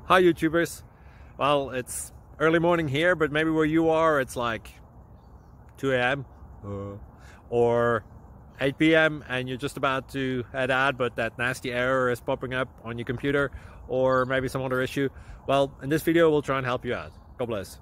Hi YouTubers. Well, it's early morning here, but maybe where you are it's like 2 a.m. or 8 p.m. and you're just about to head out, but that nasty error is popping up on your computer, or maybe some other issue. Well, in this video we'll try and help you out. God bless.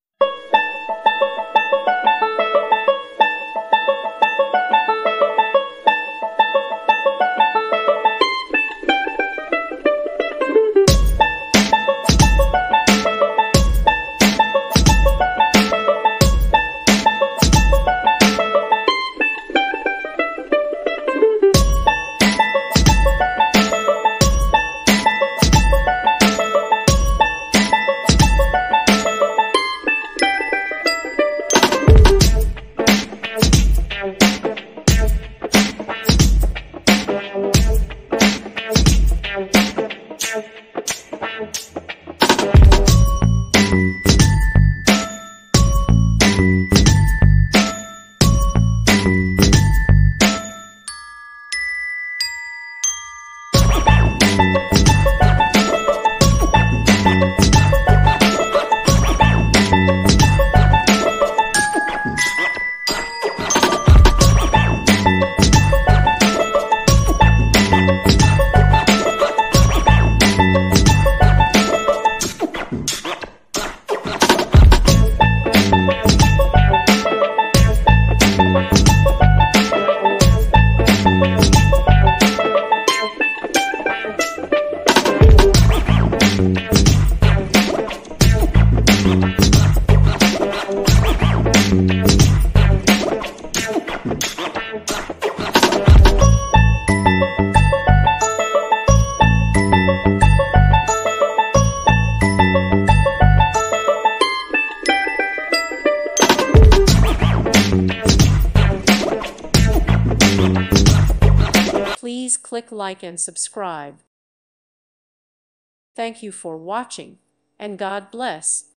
Please click like and subscribe. Thank you for watching, and God bless.